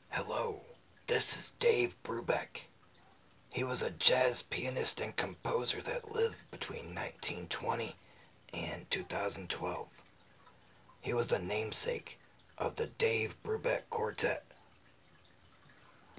Hello, this is Dave Brubeck. He was a jazz pianist and composer that lived between 1920 and 2012. He was the namesake of the Dave Brubeck Quartet.